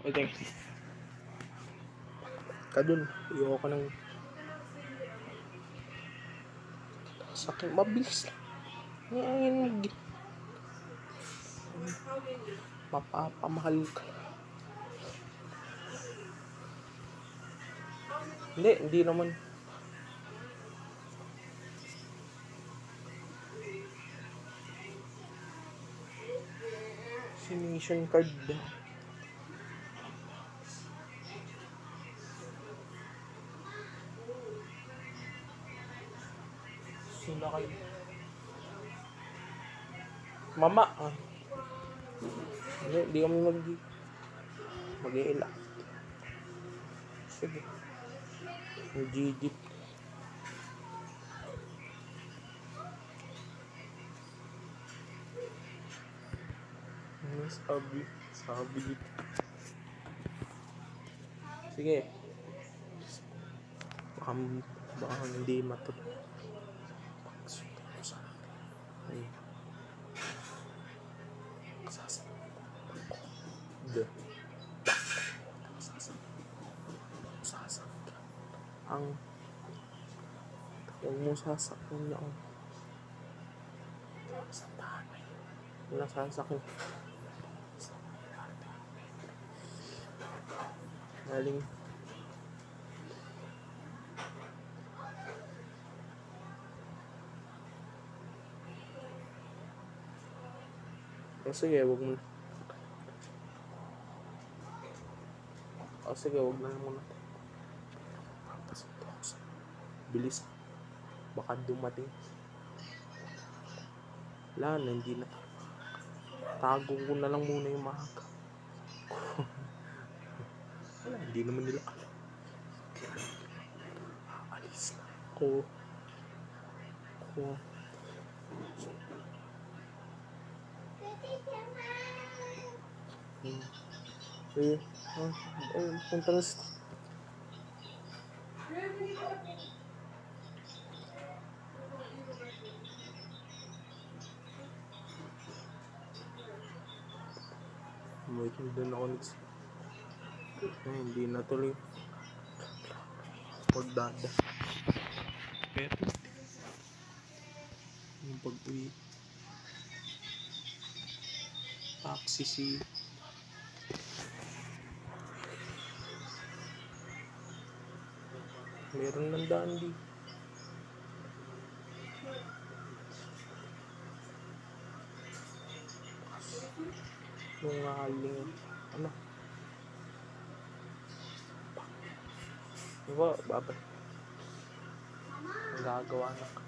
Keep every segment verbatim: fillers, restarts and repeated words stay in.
Okay. Ka dun. Iyaw ka ng sakit. Mabilis lang. Ngayon mag... Mapapamahal ka. Hindi, hindi naman. Vaccination card daw. Sino kayo? Mama. Ah. Hindi, hindi kami mag... Mag-iila. Sige. Mag-gigit. Ano sabi? Sabi dito. Sige. Baka, baka hindi matuloy. Pagsunod ko sa atin. Ay. Sasabihin ko. Hindi. Sasabihin. Sasabihin. Ang huwag mo sasakyan niya ako. Sa tanay. Wala sasakyan. Galing. O sige, wag mo na. O sige, wag na lang muna. Papasunod ako sa bilis. Baka dumating. Wala na, hindi na. Tago ko na lang muna yung mahaga. Wala, hindi naman nila alam. Alis na ako. Ako. Hmm. Eh, ah, eh, punta na sa... Waiting doon ako next. Eh, hindi na tuloy. Pagdada. Pero, yung pag-uwi. Taxi si... Meron ng daan di. Yung aling... Ano? Diba, babay. Nagagawa na ka.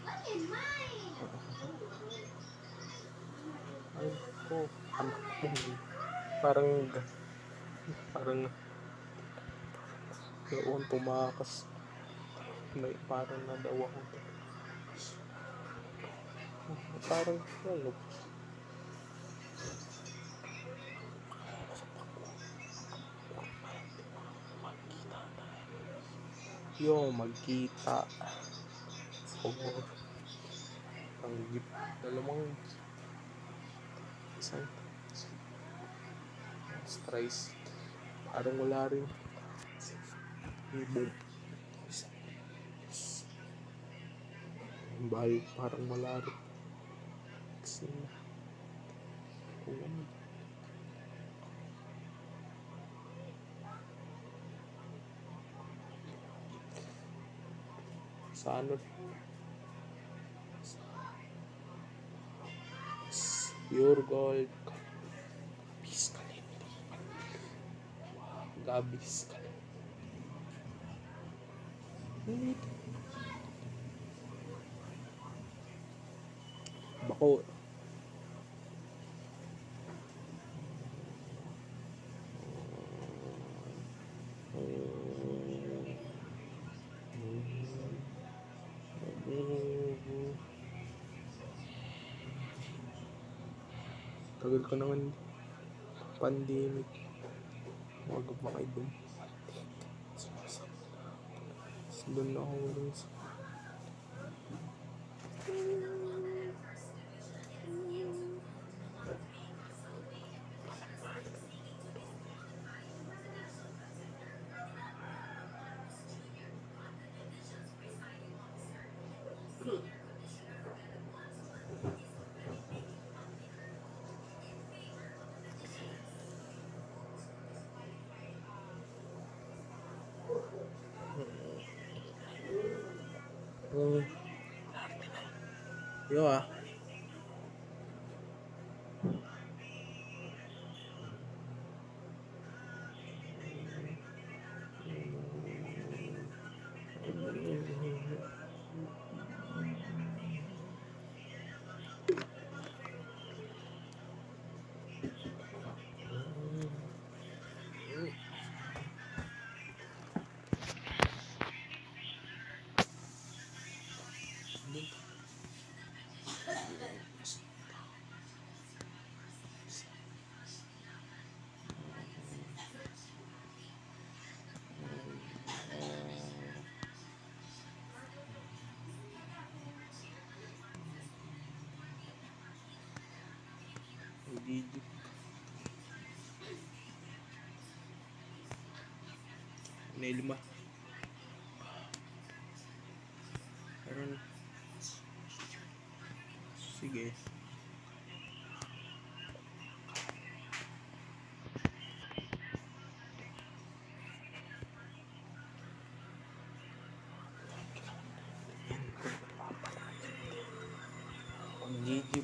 Ay, ko. Anak mo. Parang... Parang... Noon tumakas. May parang na daw ako. Parang... Ano? Yung magkita. So, ang jeep. Dalawang isang stress. Parang wala rin. Ibon. Bahal, parang wala rin. Kasi, kung ano. Sa ano? Pure gold. Gabis kalente. Wow, gabis kalente. Bako. Tagal ko naman pandemic. Huwag makay dun. Doon na ako dun sa... Yo ah. Hindi. May lima. Meron. Sige. Gigi.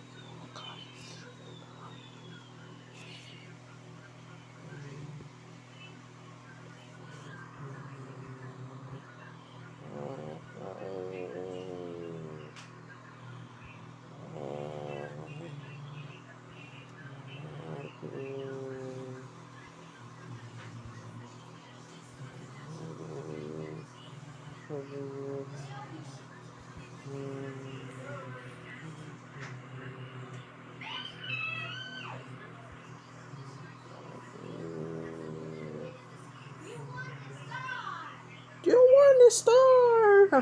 You want a star?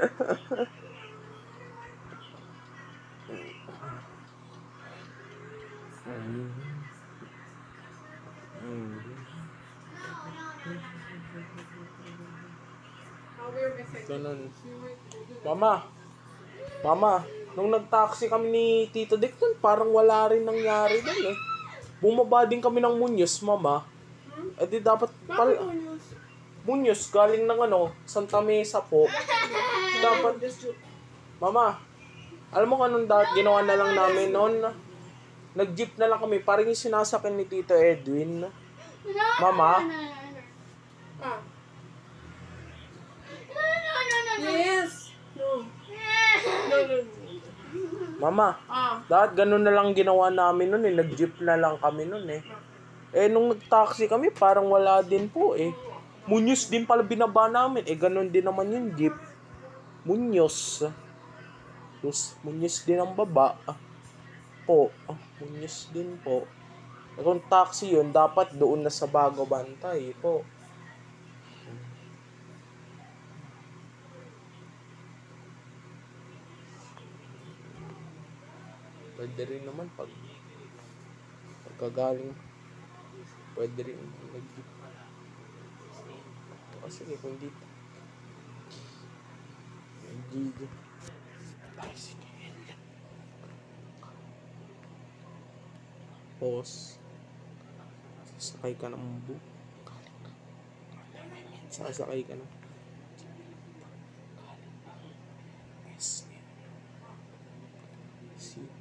Ganun. Mama, Mama, nung nag-taxi kami ni Tito Dick dun, parang wala rin nangyari dun eh. Bumaba din kami ng Muñoz, Mama. Eh di dapat pal... Muñoz, galing ng ano, Santa Mesa po. Dapat... Mama, alam mo kung anong dapat ginawa na lang namin noon? Nag-jeep na lang kami, parang yung sinasakin ni Tito Edwin. Mama? Ah. Yes. No. No, no, no. Mama, Ah. dapat ganun na lang ginawa namin noon eh. Nag-jeep na lang kami noon eh. Eh, nung nag-taxi kami, parang wala din po eh. Muñoz din pala binaba namin. Eh, ganun din naman yung jeep. Muñoz. Tapos, Muñoz din ang baba. Ah, po. Ah, Muñoz din po. Eh, kung taxi yun, dapat doon na sa Bago Bantay po. Pwede rin naman pag pagkagaling. Pwede rin nag-jeep. O sige, kung dito. Nag-jeep. Pause. Sasakay ka ng bu. Sasakay ka ng City.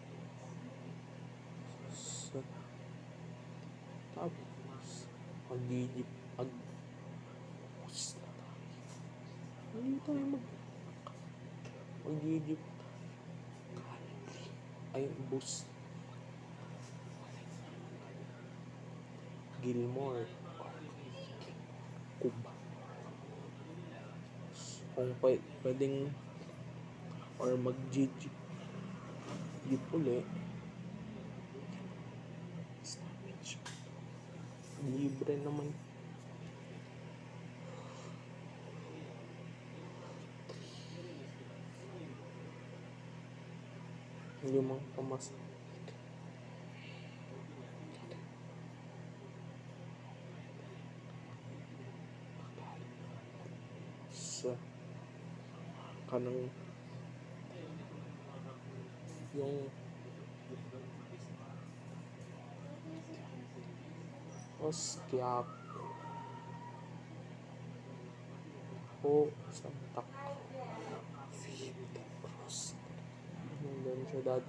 So, tapos mag-jeep. Mag bus na tayo. Hindi tayo mag mag-jeep. Ay, bus. Gilmore. Cuba. Kung pwede, pwedeng or mag-jeep. Jeep uli. Libre naman. Limang pamas. Sa kanang yung Osquiapo o Santa Cruz. Sa dad.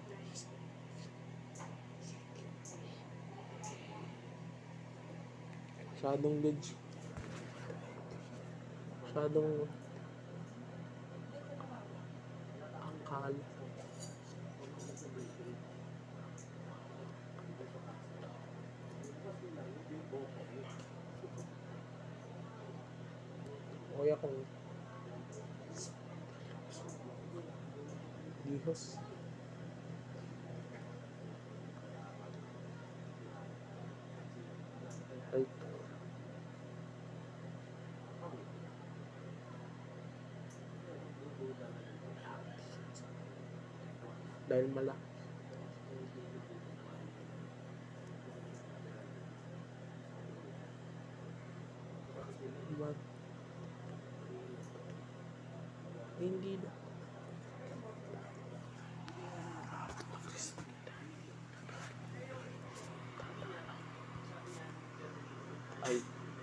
Masyadong legit. Masyadong akal. O kaya kung dihos. Ay. Dahil malaki. Diba? Hindi na. Ay.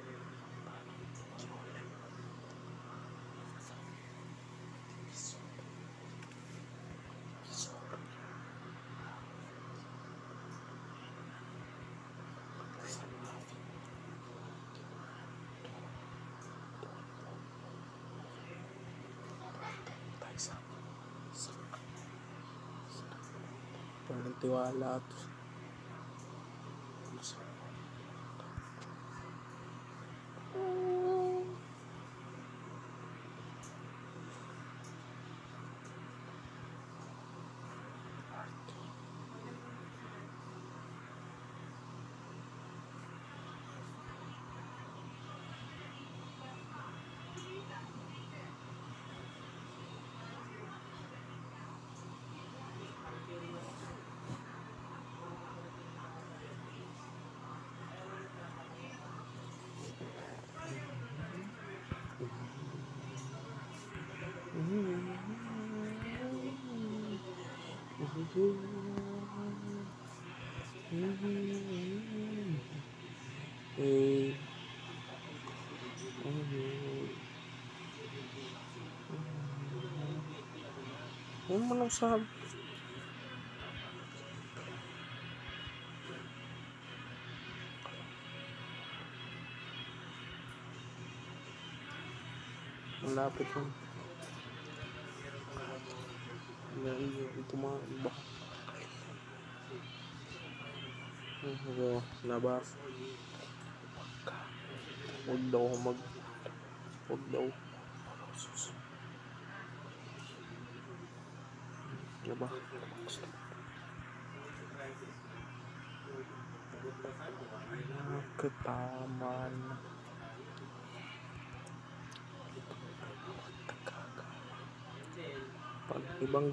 Walang tiwala to. Eh, ano mo nang sabi? Malapit lang. Ito mga iba. Ito, labas. Huwag daw mag... Huwag daw. Labas. Ketaman. Pag ibang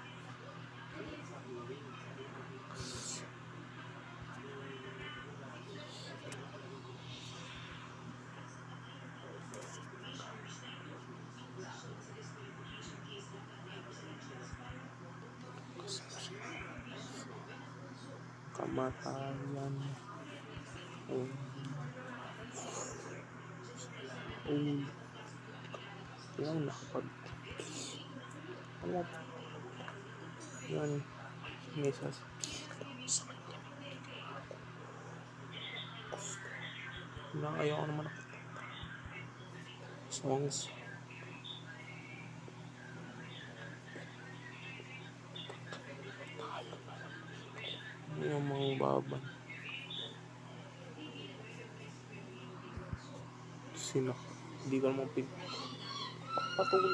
kamatayan. Oh. Oh. Yan, nakapag... Ano? Yan. May sas... Wala, ayaw ko naman ako. Songs. Yung mga baban. Sino? Hindi ka naman pin... Patuloy.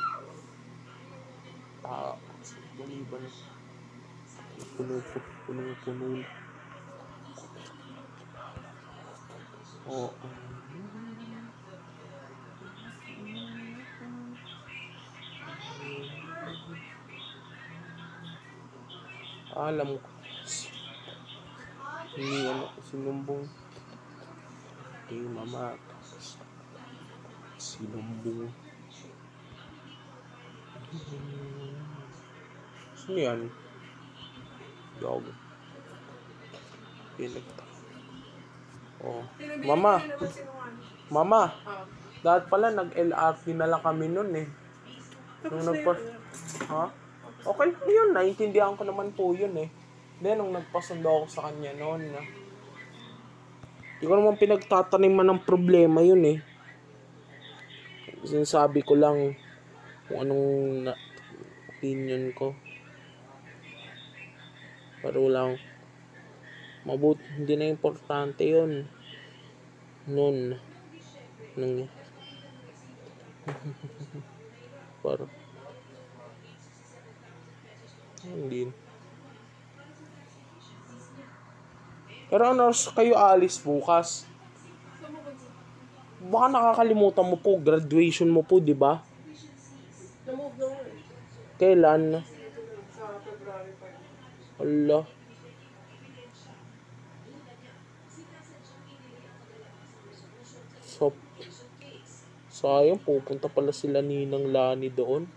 Ah, baliban. Puno, puno, puno. Oo. Alam ko. Hindi ano, sinumbong. Kay mama. Sinumbong. Sino yan? Dog. Pinagta. Oh. Mama. Mama. Dahil pala nag-L R T na lang kami nun eh. Nung nagpa... Ha? Okay lang yun. Naintindihan ko naman po yun eh. Then, nung nagpasundo ako sa kanya noon, na, hindi ko naman pinagtataniman ng problema yun eh. Sinasabi ko lang kung anong na, opinion ko. Pero lang, mabut, hindi na importante yun. Noon. Nung, parang, hindi. Pero ano, kayo alis bukas? Baka nakakalimutan mo po, graduation mo po, di ba? Na-move na nga eh. Kailan? Sa February pa. Hala. So, sayang, pupunta pala sila Ninang Lani doon.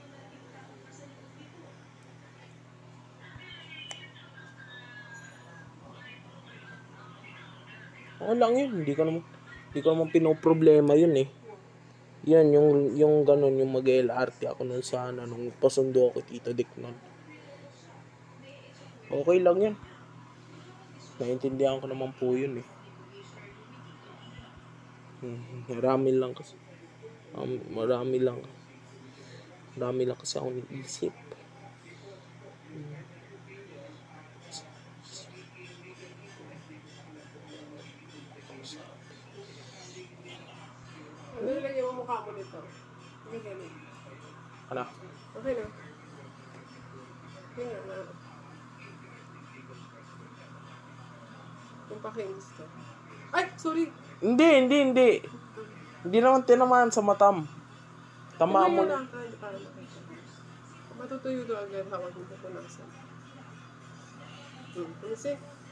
Oo lang yun, hindi ko naman, hindi ko naman pinoproblema yun eh. Yan, yung, yung ganun, yung mag-L R T ako nun sana, nung pasundo ako Tito Dick nun. Okay lang yan. Naintindihan ko naman po yun eh. Hmm, marami lang kasi. Um, marami lang. Marami lang kasi ako niisip. Ano nilagay mo mukha mo nito? Hindi ganun. Ano? Okay na. Tingnan na. Yung pakinis to. Ay! Sorry! Hindi, hindi, hindi. Hindi naman tinamaan sa matam. Tama mo. Tumayo na. Ah, hindi para makita. Matutuyo doon agad hawag mo pupunasan. Hmm. Kasi,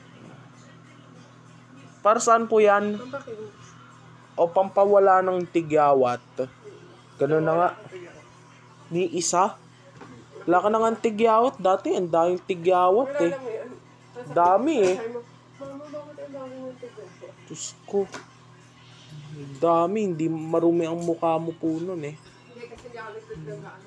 Para saan po yan? ang pakinis. O pampawala ng tigyawat. Ganun na nga. Ni isa. Wala ka na nga tigyawat. Dati, ang daming tigyawat Wala eh. lang mo yan. Dami eh. Mama, bakit ang dami mo tignan ko? Diyos ko. Ang dami. Hindi marumi ang mukha mo po nun eh. Hindi kasi di ako nagdagdagaan.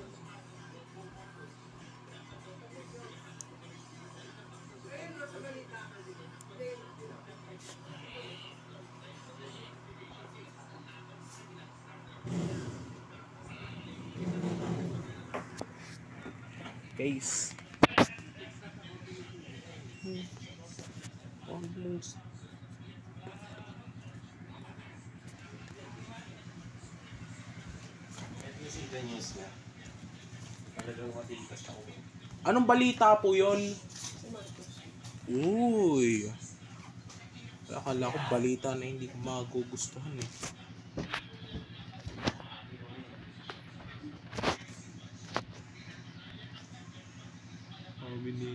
Case. Hmm. Almost. Anong balita po yun? Uy. Akala ko balita na hindi ko magugustuhan eh. Sabi ni...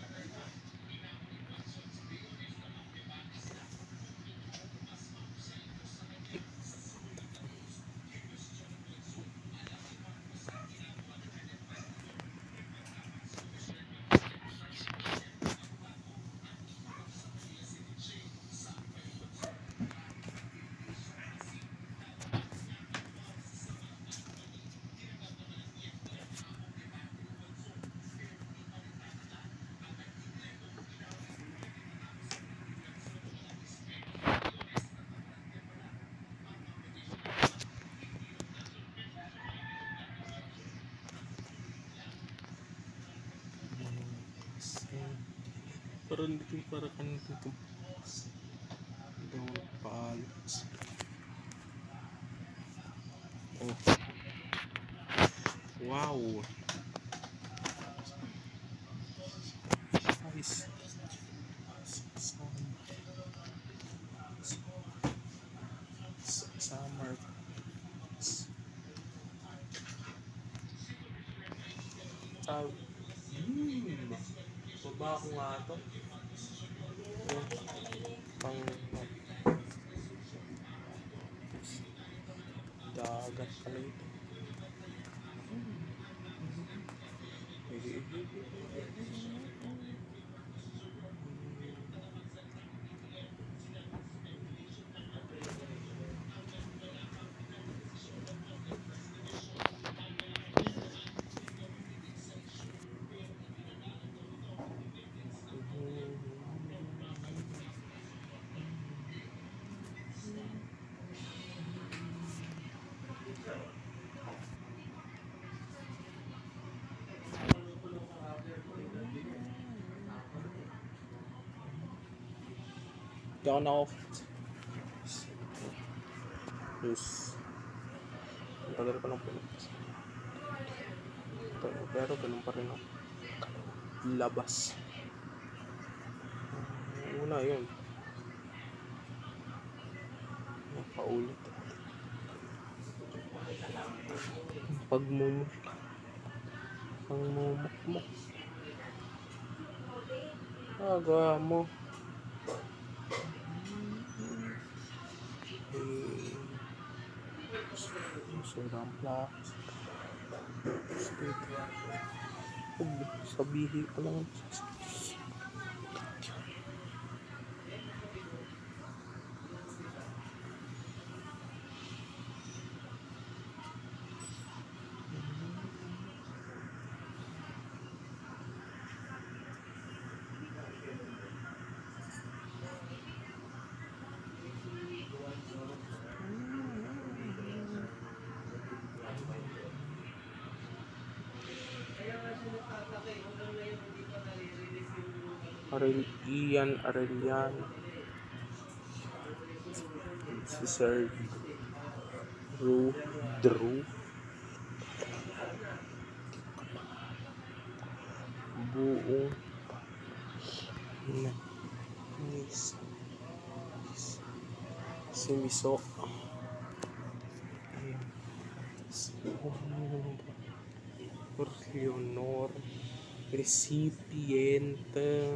Parang dito para kanina dito. Don't paalit. Oh. Wow. Nice. Summer. Ah, hmm. Baba ko nga ito. Pang dagat pala ito. Hindi ako na-off. Yes. Ang tagal ko ng pinupas. Pero, pero ganun pa rin ako. Labas. Una yun. Paulit. Pagmumuk. Pagmumukmuk. Aga mo. Eh, surang plak. Sabihin ko lang. Arel, Ian Arellano, si Sir Drew, Drew, buong na Miss si Miso, si Leonor, recipiente,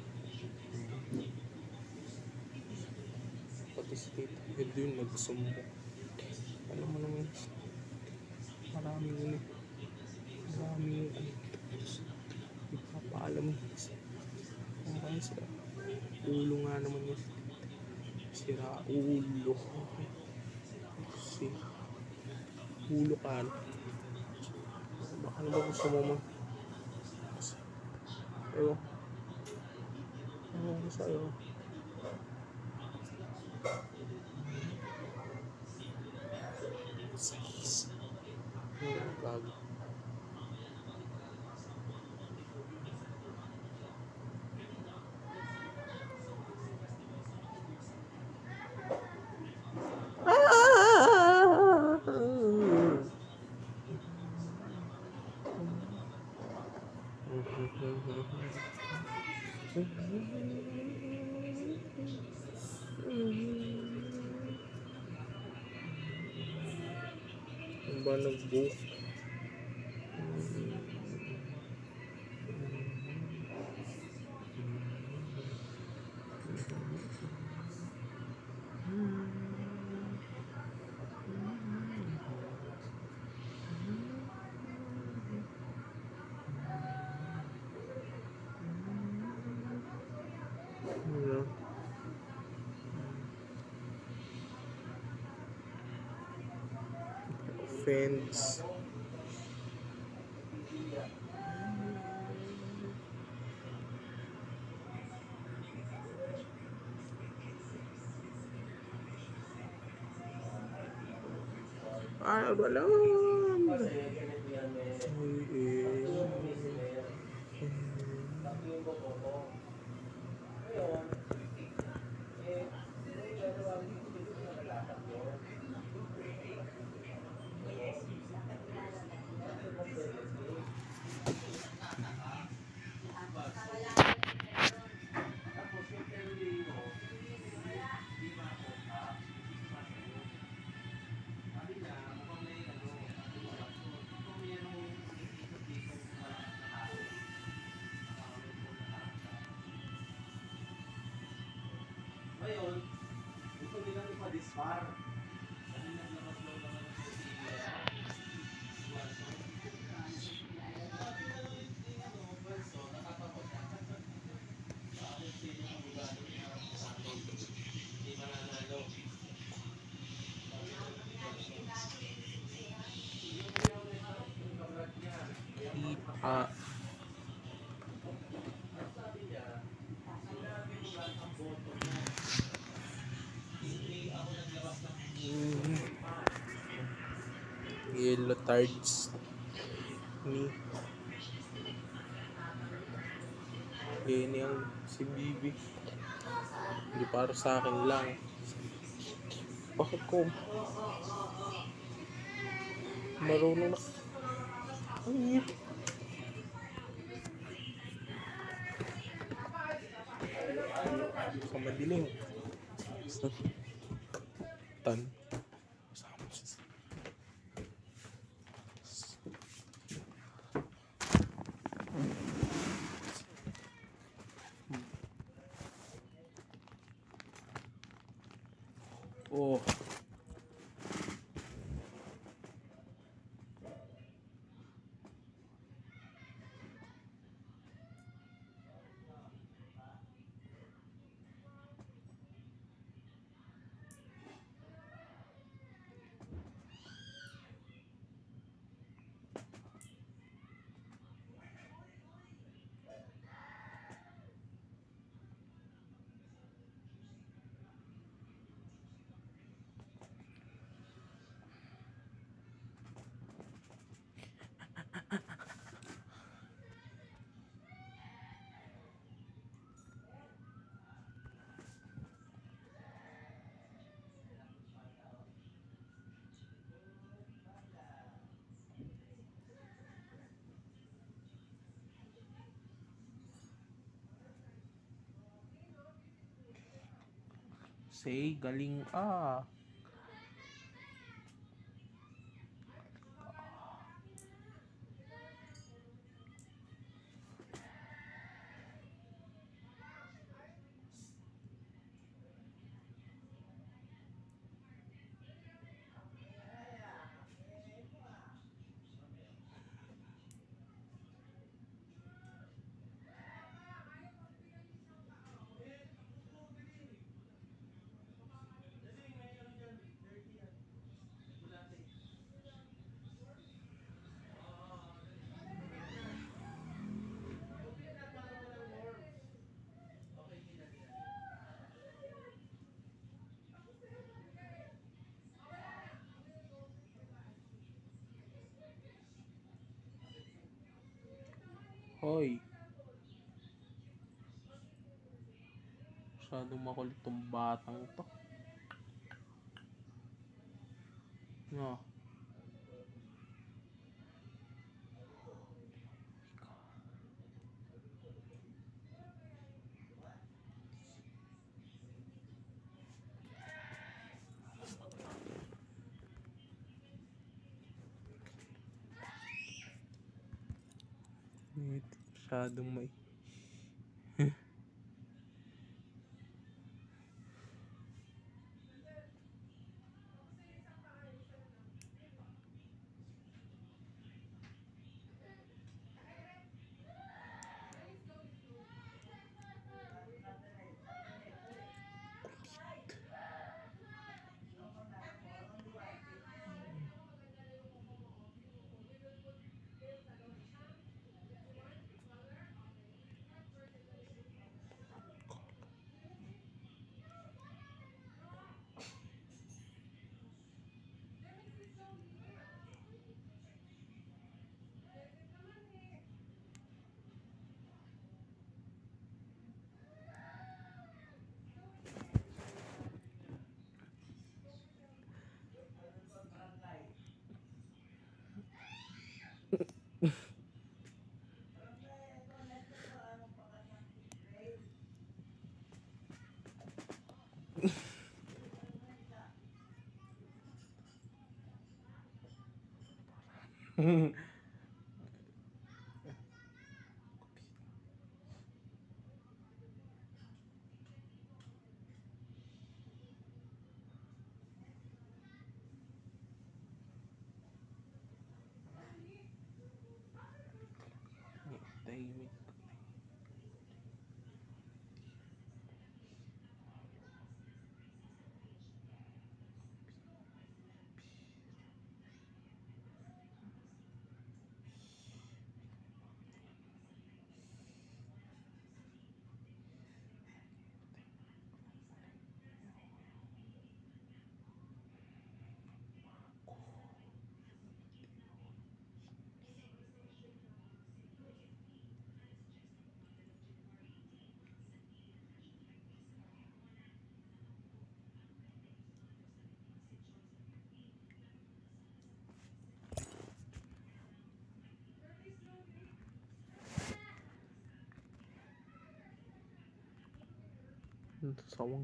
pati si Tita Edwin nagsumbong. Alam mo naman, maraming yun eh. Maraming ano, ipapaalam mo. Parang sila, ulo nga naman yun. Sira ulo. Sira ulo ka. Baka na ba gusto mo man? Ewan. Ewan ko sa'yo. Sais. Ewan gago. Ang ba nag-book? Offense. Ah, wala. Ngayon, gusto nilang ipa-dispar. Kasi naglabas daw naman ng C C T V. Sabi na lang yung ting ano, pwesto, nakatapos na. Bakit sino ang bugado niya sa akin? Hindi mananalo. Ah. Sabi niya, sinabi mo lang ang boto mo. Hindi ako naglabas ng Yellow tards ni Yan yung si Bibi Hindi para sa akin lang. Bakit ko marunong na? Ay, sa madilim. Tan. Oh. Say, galing ah. Hoy. Masyadong makulit tong batang to. No. Masyadong may tahimik. Sawang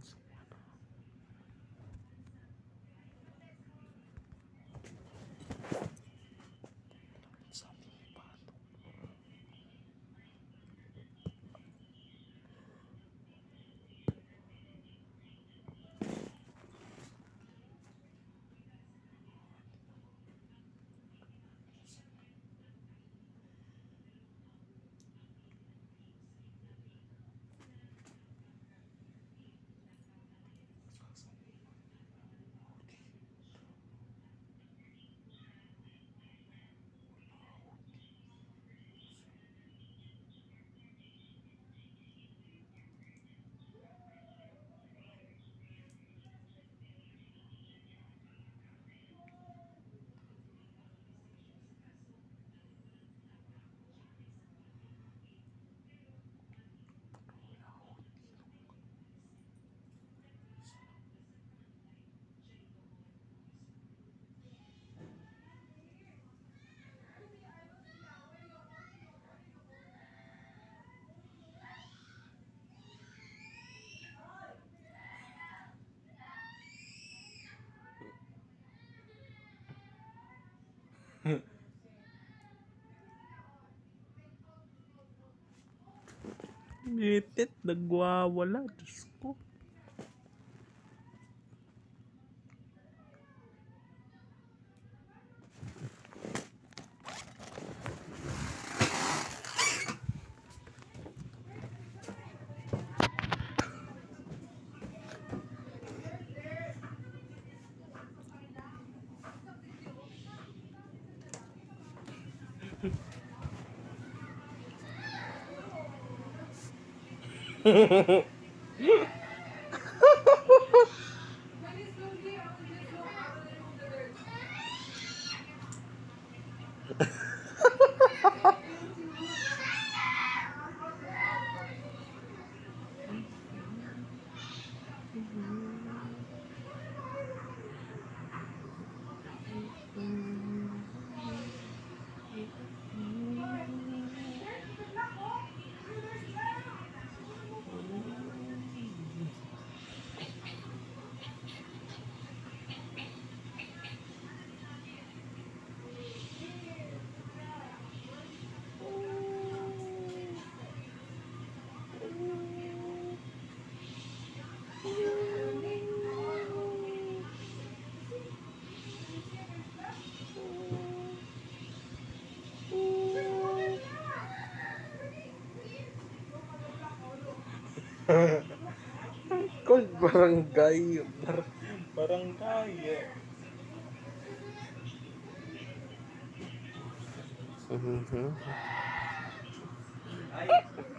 Bitit, nagwawala. Diyos ko. Called barangay. Bar barangay. Mhm. Ay,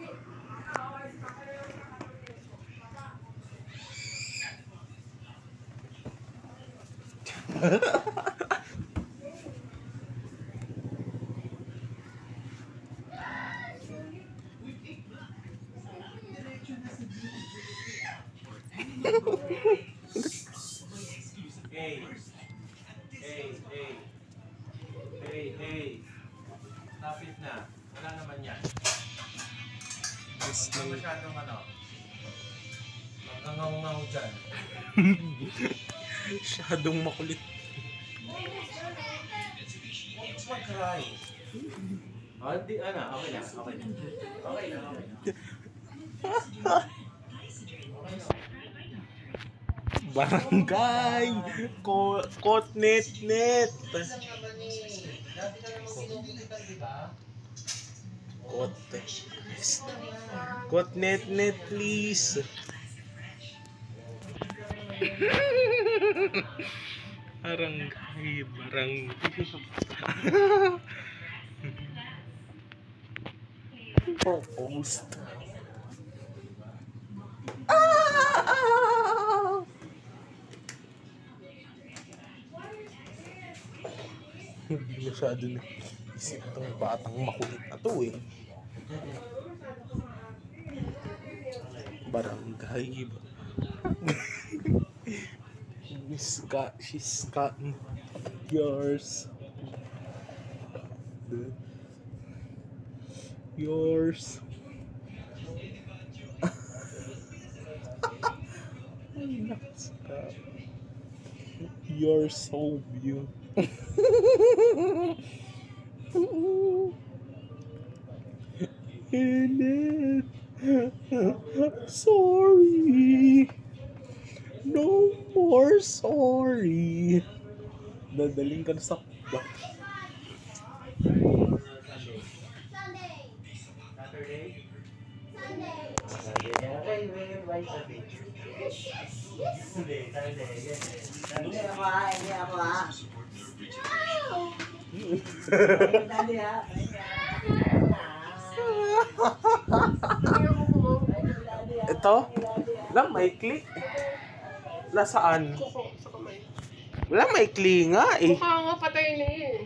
hey, hey, hey, hey, hey. Stop it na. Wala naman yan. Huwag ka masyadong ano. Magkangaw-ngaw dyan. Masyadong makulit. Huwag mag-cry. Oh, di, ano, okay na, okay na. Okay na, okay na. Barangay. Ko kot net net. Dati ka naman sinubukitan, di ba? Kot. Kot net net please. Barangay, barangay. Post. Ah! Hindi masyado na isip tong batang makulit na to eh. Barangay. Miss Ka, she's got yours. The, yours. Ay, nakas ka. You're so beautiful. Enid. Sorry. No more sorry. Dadaling ka na sa ba? Saturday. Saturday. Okay, may invite sa beach. Sunday, Saturday, yes. Sunday ako ha, hindi ako ha. Sunday ha. Ito? Lang, maikli. Nasaan? Kuko sa kamay. Wala, maikli nga eh. Mukha nga patay na eh.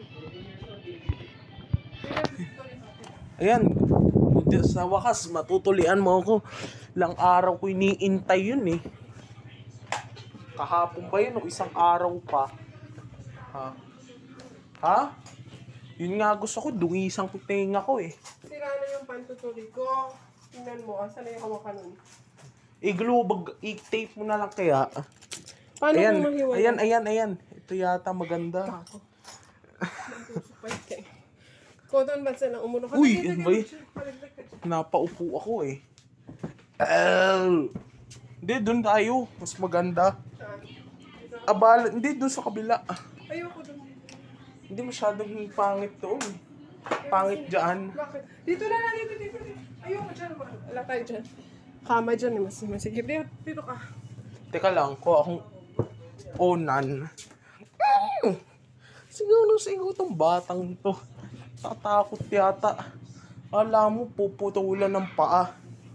Ayan. Buti sa wakas, matutulian mo ako. Ilang araw ko iniintay yun eh. Kahapon ba yun o isang araw pa? Ha? Ha? Yun nga gusto ko, dungisang ko tenga ko eh. Sira na yung pantutuli ko. Tingnan mo, asan na yung hawakan nun? I-glue, i-tape mo na lang kaya. Paano Ayan, kung mahiwalay? ayan, ayan, ayan. Ito yata maganda. Ako. Nagsusupay ka eh. Cotton buds na lang, umuno ka. Uy, Dali, ano dali, ba yun? dali, paligdag ka dyan. Napaupo ako eh. Uh, hindi, dun tayo. Mas maganda. Saan? Dito. Abala, hindi, dun sa kabila. Ayoko dun. Hindi masyadong pangit doon. Pangit dyan. Bakit? Dito na lang, dito, dito, dito. Ayoko dyan. Wala tayo dyan. Kama dyan eh, mas masigit. Dito, dito ka. Teka lang, ko akong onan. Mm! Siguro siguro tong batang to. Tatakot yata. Alam mo, puputulan ng paa.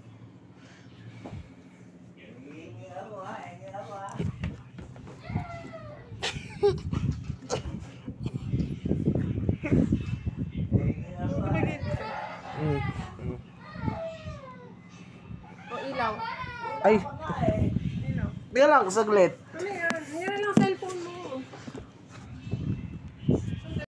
Mm. Mm. O, ilaw. Ay, Ilaw. teka lang, saglit.